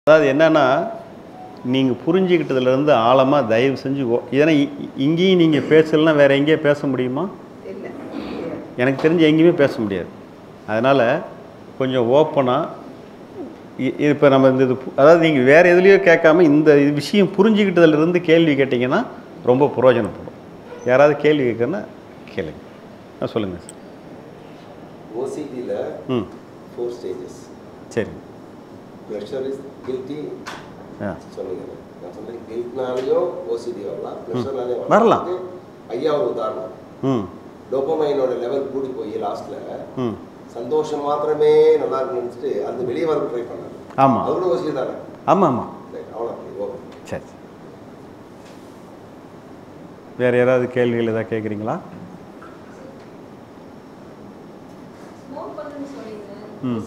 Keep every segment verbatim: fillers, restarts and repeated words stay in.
அதாவது என்னன்னா நீங்க புரிஞ்சிக்கிட்டதுல இருந்து ஆழமா தயவு செஞ்சு இதனை இங்கேயும் நீங்க பேசலனா வேற எங்கேயே பேச முடியுமா? இல்ல. எனக்கு தெரிஞ்சு எங்கேயுமே பேச முடியாது. அதனால கொஞ்சம் ஓப்பனா இப்போ நம்ம இந்த அதாவது நீங்கள் வேறு எதுலேயோ கேட்காம இந்த விஷயம் புரிஞ்சுக்கிட்டதுல இருந்து கேள்வி கேட்டிங்கன்னா ரொம்ப பிரயோஜனப்படும். யாராவது கேள்வி கேட்கறனா கேளுங்க. ஆ சொல்லுங்கள் சார். ஓசிடியில் ம் ஃபோர் ஸ்டேஜஸ். சரி. ப்ளஷர் இஸ் கில்ட்டி ஆ சொன்னீங்க. நான் சொன்னேன் கில்ட்னாலேயும் ஓசிடி வரலாம், ப்ளஷர்னாலே வரலாம். ஐயா ஒரு உதாரணம். ம் டோபமைனோட லெவல் கூடி போய் லாஸ்ட்டில் ம் சந்தோஷம் மாத்திரமே நல்லா இருக்குன்னு நினச்சிட்டு அது வெளியே வர ட்ரை பண்ணாங்க. ஆமாம் அது கூட ஓசிடி தானே? ஆமாம் ஆமாம் அவ்வளோ. சரி. வேறு யாராவது கேள்விகள் ஏதாவது கேட்குறீங்களா? ம்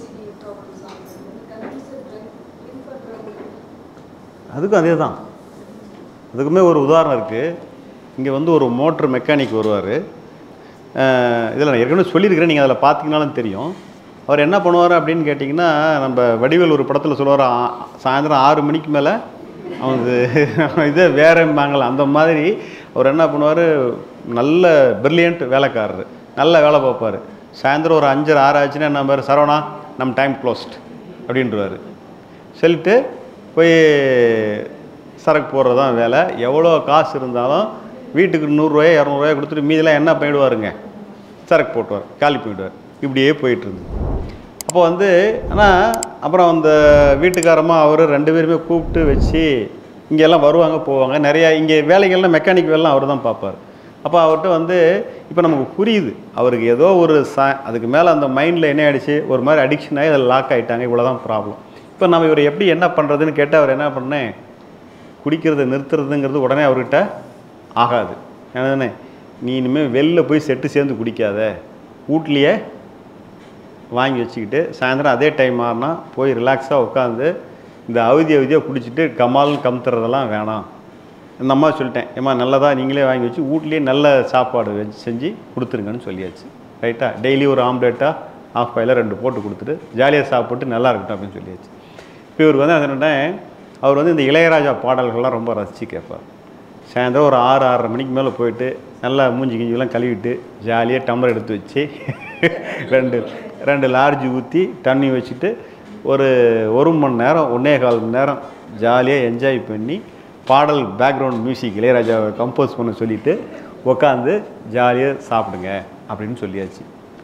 அதுக்கும் அதே தான். அதுக்குமே ஒரு உதாரணம் இருக்குது. இங்கே வந்து ஒரு மோட்ரு மெக்கானிக் வருவார். இதில் நான் ஏற்கனவே சொல்லியிருக்கிறேன், நீங்கள் அதில் பார்த்தீங்கனாலும் தெரியும். அவர் என்ன பண்ணுவார் அப்படின்னு கேட்டிங்கன்னா, நம்ம வடிவேல் ஒரு படத்தில் சொல்லுவார், சாயந்தரம் ஆறு மணிக்கு மேலே அவனுக்கு இதே வேறம்பாங்கள அந்த மாதிரி அவர் என்ன பண்ணுவார், நல்ல பிரில்லியன்ட் வேலைக்காரர், நல்ல வேலை பார்ப்பார். சாயந்தரம் ஒரு அஞ்சரை ஆறு ஆச்சுன்னா என்ன பாரு, சரவணா நம்ம டைம் க்ளோஸ்ட் அப்படின்றவார். சொல்லிட்டு போய் சரக்கு போடுறது தான் வேலை. எவ்வளோ காசு இருந்தாலும் வீட்டுக்கு நூறுரூவாயோ இரநூறுவாயோ கொடுத்துட்டு மீதெல்லாம் என்ன பண்ணிவிடுவாருங்க, சரக்கு போட்டுவார், காலி போயிடுவார். இப்படியே போயிட்டுருந்து. அப்போ வந்து ஆனால் அப்புறம் அந்த வீட்டுக்காரமாக அவர் ரெண்டு பேருமே கூப்பிட்டு வச்சு இங்கெல்லாம் வருவாங்க போவாங்க. நிறையா இங்கே வேலைகள்லாம் மெக்கானிக் வேலைலாம் அவர் தான் பார்ப்பார். அப்போ அவர்கிட்ட வந்து இப்போ நமக்கு புரியுது அவருக்கு ஏதோ ஒரு சா அதுக்கு மேலே அந்த மைண்டில் என்ன ஆகிடுச்சு, ஒரு மாதிரி அடிக்ஷன் ஆகி அதில் லாக் ஆகிட்டாங்க. இவ்வளோ தான் ப்ராப்ளம். இப்போ நம்ம இவர் எப்படி என்ன பண்ணுறதுன்னு கேட்டால் அவர் என்ன பண்ணேன், குடிக்கிறத நிறுத்துறதுங்கிறது உடனே அவர்கிட்ட ஆகாது. ஏன்னா நீ இனிமேல் வெளில போய் செட்டு சேர்ந்து குடிக்காத, வீட்லையே வாங்கி வச்சுக்கிட்டு சாயந்தரம் அதே டைம் ஆறுனா போய் ரிலாக்ஸாக உட்காந்து இந்த அவதி அவதியாக குடிச்சிட்டு கமால்னு கமுத்துறதெல்லாம் வேணாம். இந்த அம்மா சொல்லிட்டேன், ஏம்மா நல்லதாக நீங்களே வாங்கி வச்சு வீட்லேயே நல்ல சாப்பாடு வச்சு செஞ்சு கொடுத்துருங்கன்னு சொல்லியாச்சு. ரைட்டா? டெய்லி ஒரு ஆம்லேட்டாக ஆஃப் பாயில் ரெண்டு போட்டு கொடுத்துட்டு ஜாலியாக சாப்பிட்டு நல்லா இருக்கட்டும் அப்படின்னு சொல்லியாச்சு. இப்போ இவர் வந்து என்னென்னா அவர் வந்து இந்த இளையராஜா பாடல்கள்லாம் ரொம்ப ரசித்து கேட்பார். சாயந்தரம் ஒரு ஆறு ஆறரை மணிக்கு மேலே போயிட்டு நல்லா மூஞ்சி கிஞ்சிலாம் கழுவிட்டு ஜாலியாக டம்ளர் எடுத்து வச்சு ரெண்டு ரெண்டு லார்ஜ் ஊற்றி தண்ணி வச்சுட்டு ஒரு ஒரு மணி நேரம் ஒன்றே கால் மணி நேரம் ஜாலியாக என்ஜாய் பண்ணி பாடல் பேக்ரவுண்ட் மியூசிக் இளையராஜாவை கம்போஸ் பண்ண சொல்லிவிட்டு உட்காந்து ஜாலியாக சாப்பிடுங்க அப்படின்னு சொல்லியாச்சு.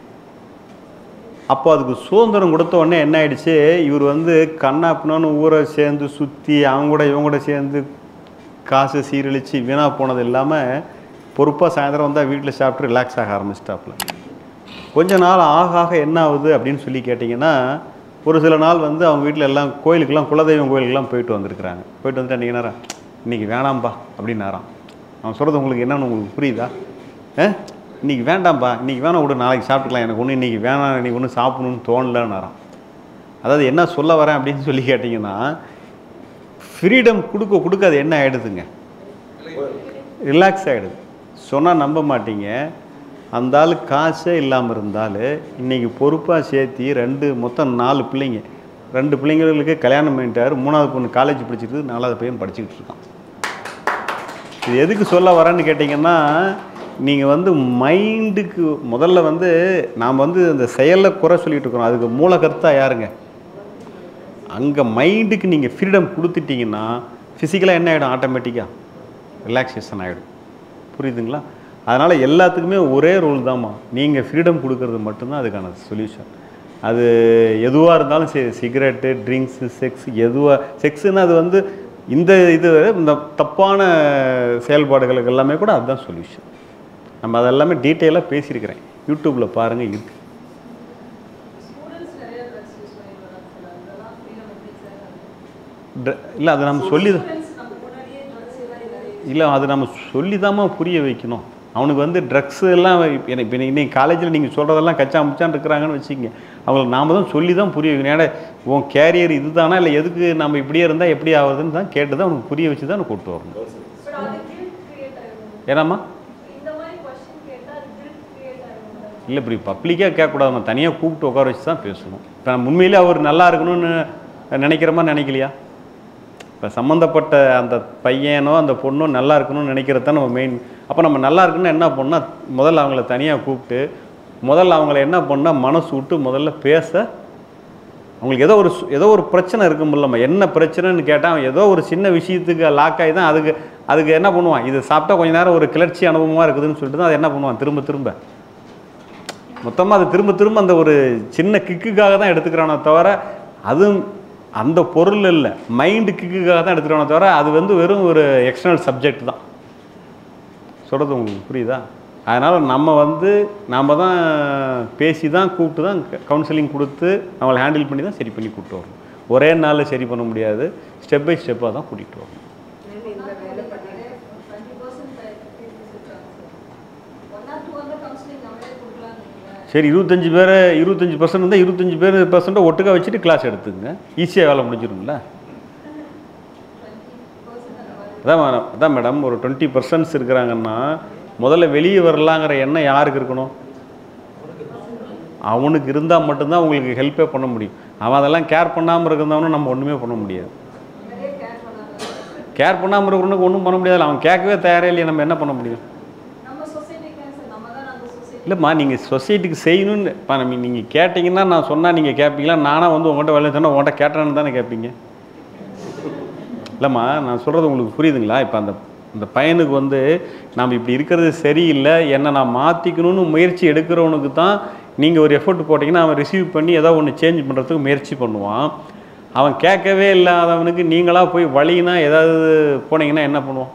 அப்போ அதுக்கு சுதந்திரம் கொடுத்த உடனே என்ன ஆயிடுச்சு, இவர் வந்து கண்ணாப்பினான்னு ஊரை சேர்ந்து சுற்றி அவங்க கூட இவங்க கூட சேர்ந்து காசு சீரழித்து வீணாக போனது இல்லாமல் பொறுப்பாக சாயந்தரம் வந்தால் வீட்டில் சாப்பிட்டு ரிலாக்ஸ் ஆக ஆரம்பிச்சிட்டாப்புல. கொஞ்ச நாள் ஆக ஆக என்ன ஆகுது அப்படின்னு சொல்லி கேட்டிங்கன்னா, ஒரு சில நாள் வந்து அவங்க வீட்டில் எல்லாம் கோயிலுக்கெல்லாம் குலதெய்வம் கோயிலுக்கெல்லாம் போயிட்டு வந்திருக்கிறாங்க. போயிட்டு வந்துட்டு அன்றைக்கி நேரம் இன்றைக்கி வேணாம்பா அப்படின்னாராம். அவன் சொல்கிறது உங்களுக்கு என்னன்னு உங்களுக்கு புரியுதா? ஆ இன்றைக்கி வேண்டாம்ப்பா, இன்றைக்கி வேணாம் விடு, நாளைக்கு சாப்பிட்டுக்கலாம், எனக்கு ஒன்றும் இன்றைக்கி வேணாம், இன்றைக்கி ஒன்றும் சாப்பிடணுன்னு தோணலன்னாராம். அதாவது என்ன சொல்ல வரேன் அப்படின்னு சொல்லி கேட்டிங்கன்னா, ஃப்ரீடம் கொடுக்க கொடுக்க அது என்ன ஆகிடுதுங்க, ரிலாக்ஸ் ஆகிடுது. சொன்னால் நம்ப மாட்டீங்க, அந்த ஆள் காசே இல்லாமல் இருந்தாலும் இன்றைக்கி பொறுப்பாக சேர்த்தி ரெண்டு மொத்தம் நாலு பிள்ளைங்க, ரெண்டு பிள்ளைங்களுக்கு கல்யாணம் பண்ணிட்டார். மூணாவது பொண்ணு காலேஜ் படிச்சுட்டு நாலாவது பையன் படிச்சுக்கிட்டு இருக்கான். இது எதுக்கு சொல்ல வரேன்னு கேட்டிங்கன்னா, நீங்கள் வந்து மைண்டுக்கு முதல்ல வந்து நாம் வந்து அந்த செயலில் குறை சொல்லிகிட்டு இருக்கிறோம். அதுக்கு மூல கருத்தாக யாருங்க? அங்கே மைண்டுக்கு நீங்கள் ஃப்ரீடம் கொடுத்துட்டிங்கன்னா ஃபிசிக்கலாக என்ன ஆகிடும், ஆட்டோமேட்டிக்காக ரிலாக்ஸேஷன் ஆகிடும். புரியுதுங்களா? அதனால் எல்லாத்துக்குமே ஒரே ரூல் தான்மா, நீங்கள் ஃப்ரீடம் கொடுக்கறது மட்டும்தான் அதுக்கான சொல்யூஷன். அது எதுவாக இருந்தாலும் சரி, சிகரெட்டு, ட்ரிங்க்ஸு, செக்ஸ், எதுவாக செக்ஸுன்னு அது வந்து இந்த இது இந்த தப்பான செயல்பாடுகளுக்கு எல்லாமே கூட அதுதான் சொல்யூஷன். நம்ம அதெல்லாமே டீட்டெயிலாக பேசியிருக்கிறேன், யூடியூப்பில் பாருங்கள் இருக்குது. இல்லை அது நம்ம சொல்லி இல்லை அது நம்ம சொல்லி தாம்மா புரிய வைக்கணும். அவனுக்கு வந்து ட்ரக்ஸு எல்லாம் எனக்கு இப்போ இன்னைக்கு காலேஜில் நீங்கள் சொல்கிறதெல்லாம் கச்சா முச்சான்னு இருக்கிறாங்கன்னு வச்சுக்கோங்க, அவங்களுக்கு நாம் தான் சொல்லி தான் புரிய வைக்கணும். ஏன்னா உன் கேரியர் இது தானா, இல்லை எதுக்கு நம்ம இப்படியே இருந்தால் எப்படி ஆகுதுன்னு தான் கேட்டு தான் அவனுக்கு புரிய வச்சு தான் கூப்பிட்டு வரணும். ஏன்னாம்மா இல்லை இப்படி பப்ளிக்காக கேட்கக்கூடாது, தனியாக கூப்பிட்டு உட்கார வச்சு தான் பேசணும். இப்போ நம்ம உண்மையிலே அவர் நல்லா இருக்கணும்னு நினைக்கிற மாதிரி நினைக்கலையா? இப்போ சம்மந்தப்பட்ட அந்த பையனோ அந்த பொண்ணோ நல்லா இருக்கணும்னு நினைக்கிறது தான் நம்ம மெயின். அப்போ நம்ம நல்லா இருக்குன்னு என்ன பண்ணால் முதல்ல அவங்கள தனியாக கூப்பிட்டு முதல்ல அவங்கள என்ன பண்ணால் மனசு விட்டு முதல்ல பேச, அவங்களுக்கு ஏதோ ஒரு ஏதோ ஒரு பிரச்சனை இருக்குமில்லம்மா, என்ன பிரச்சனைன்னு கேட்டால் அவன் ஏதோ ஒரு சின்ன விஷயத்துக்கு லாக் ஆகி தான் அதுக்கு அதுக்கு என்ன பண்ணுவான், இது சாப்பிட்டா கொஞ்ச நேரம் ஒரு கிளர்ச்சி அனுபவமாக இருக்குதுன்னு சொல்லிட்டு தான் அது என்ன பண்ணுவான் திரும்ப திரும்ப மொத்தமாக அது திரும்ப திரும்ப அந்த ஒரு சின்ன கிக்குக்காக தான் எடுத்துக்கிறானோ தவிர அதுவும் அந்த பொருள் இல்லை, மைண்டு கிக்குக்காக தான் எடுத்துக்கிறானோ தவிர அது வந்து வெறும் ஒரு எக்ஸ்டர்னல் சப்ஜெக்ட் தான். சொல்கிறது உங்களுக்கு புரியுதா? அதனால் நம்ம வந்து நாம் தான் பேசி தான் கூப்பிட்டு தான் கவுன்சிலிங் கொடுத்து அவங்கள ஹேண்டில் பண்ணி தான் சரி பண்ணி கூப்பிட்டு வரணும். ஒரே நாளில் சரி பண்ண முடியாது, ஸ்டெப் பை ஸ்டெப்பாக தான் கூட்டிகிட்டு வரணும். சரி, இருபத்தஞ்சி பேர் இருபத்தஞ்சி பர்சன்ட் இருந்தால் இருபத்தஞ்சி பேர் பர்சன்ட்டை ஒட்டுக்கா வச்சுட்டு கிளாஸ் எடுத்துங்க, ஈஸியாக வேலை முடிஞ்சிடும்ல. அதான் அதான் மேடம், ஒரு டுவெண்ட்டி பர்சன்ட்ஸ் இருக்கிறாங்கன்னா முதல்ல வெளியே வரலாங்கிற எண்ணம் யாருக்கு இருக்கணும்? அவனுக்கு இருந்தால் மட்டும்தான் உங்களுக்கு ஹெல்ப்பே பண்ண முடியும். அவன் அதெல்லாம் கேர் பண்ணாமல் இருக்கிறவனும் நம்ம ஒன்றுமே பண்ண முடியாது. கேர் பண்ணாமல் இருக்கிறவனுக்கு ஒன்றும் பண்ண முடியாது. அவன் கேட்கவே தயாரே இல்லையா, நம்ம என்ன பண்ண முடியும்? இல்லைம்மா, நீங்கள் சொசைட்டிக்கு செய்யணும்னு இப்போ நம்ம நீங்கள் கேட்டிங்கன்னா நான் சொன்னால் நீங்கள் கேட்பீங்களா? நானாக வந்து உங்கள்கிட்ட வேலை சொன்னால் உங்கள்கிட்ட கேட்டேன்னு தானே கேட்பீங்க. இல்லைம்மா, நான் சொல்கிறது உங்களுக்கு புரியுதுங்களா? இப்போ அந்த இந்த பையனுக்கு வந்து நாம் இப்படி இருக்கிறது சரியில்லை, என்னை நான் மாற்றிக்கணும்னு முயற்சி எடுக்கிறவனுக்கு தான் நீங்கள் ஒரு எஃபர்ட் போட்டிங்கன்னா அவன் ரிசீவ் பண்ணி ஏதோ ஒன்று சேஞ்ச் பண்ணுறதுக்கு முயற்சி பண்ணுவான். அவன் கேட்கவே இல்லாதவனுக்கு நீங்களாக போய் வழினா ஏதாவது போனீங்கன்னா என்ன பண்ணுவான்?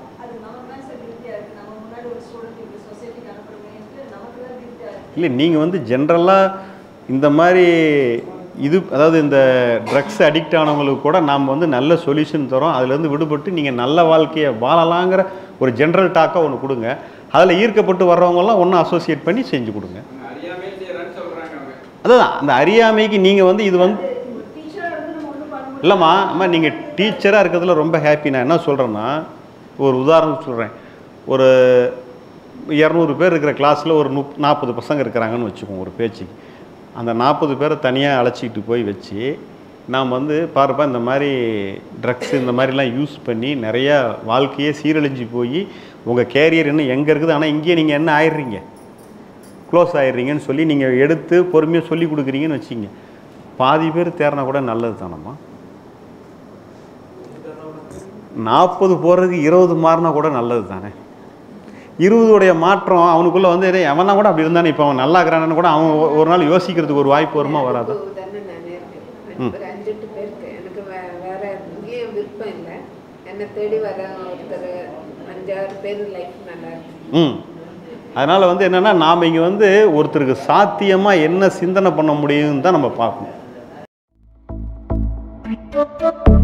இல்லை, நீங்கள் வந்து ஜென்ரலாக இந்த மாதிரி இது அதாவது இந்த ட்ரக்ஸ் அடிக்ட் ஆனவங்களுக்கு கூட நாம் வந்து நல்ல சொல்யூஷன் தரோம், அதுலேருந்து விடுபட்டு நீங்கள் நல்ல வாழ்க்கையை வாழலாங்கிற ஒரு ஜென்ரல் டாக்காக ஒன்று கொடுங்க. அதில் ஈர்க்கப்பட்டு வர்றவங்கெல்லாம் ஒன்றும் அசோசியேட் பண்ணி செஞ்சு கொடுங்க. அதுதான் அந்த அறியாமைக்கு நீங்கள் வந்து இது வந்து இல்லைம்மா, அம்மா நீங்கள் டீச்சராக இருக்கிறதுல ரொம்ப ஹாப்பி. நான் என்ன சொல்கிறேன்னா, ஒரு உதாரணம் சொல்கிறேன். ஒரு இரநூறு பேர் இருக்கிற கிளாஸில் ஒரு முப் நாற்பது பசங்க இருக்கிறாங்கன்னு வச்சுக்கோங்க ஒரு பேச்சுக்கு. அந்த நாற்பது பேரை தனியாக அழைச்சிக்கிட்டு போய் வச்சு நாம் வந்து பாருப்பா இந்த மாதிரி ட்ரக்ஸ் இந்த மாதிரிலாம் யூஸ் பண்ணி நிறையா வாழ்க்கையே சீரழிஞ்சு போய் உங்கள் கேரியர் இன்னும் எங்கே இருக்குது, ஆனால் இங்கேயே நீங்கள் என்ன ஆயிடுறீங்க, க்ளோஸ் ஆயிடுறீங்கன்னு சொல்லி நீங்கள் எடுத்து பொறுமையாக சொல்லி கொடுக்குறீங்கன்னு வச்சிங்க. பாதி பேர் தேர்னா கூட நல்லது தானம்மா. நாற்பது போகிறதுக்கு இருபது மாறினா கூட நல்லது தானே. இருபதுடைய மாற்றம் அவனுக்குள்ளே வந்து அவனா கூட அப்படி இருந்தானே, இப்போ அவன் நல்லா இருக்கிறான்னு கூட அவன் ஒரு நாள் யோசிக்கிறதுக்கு ஒரு வாய்ப்பு வருமா வராது? ம், அஞ்சு எட்டு பேருக்கு எனக்கு வே வேற இங்கேயும் விருப்பம் இல்லை, என்னை தேடி வர ஒருத்தர் அஞ்சாறு பேர் லைஃப் நல்லா இருக்கு. ம், அதனால் வந்து என்னென்னா நாம் இங்கே வந்து ஒருத்தருக்கு சாத்தியமாக என்ன சிந்தனை பண்ண முடியும்னு தான் நம்ம பார்க்கணும்.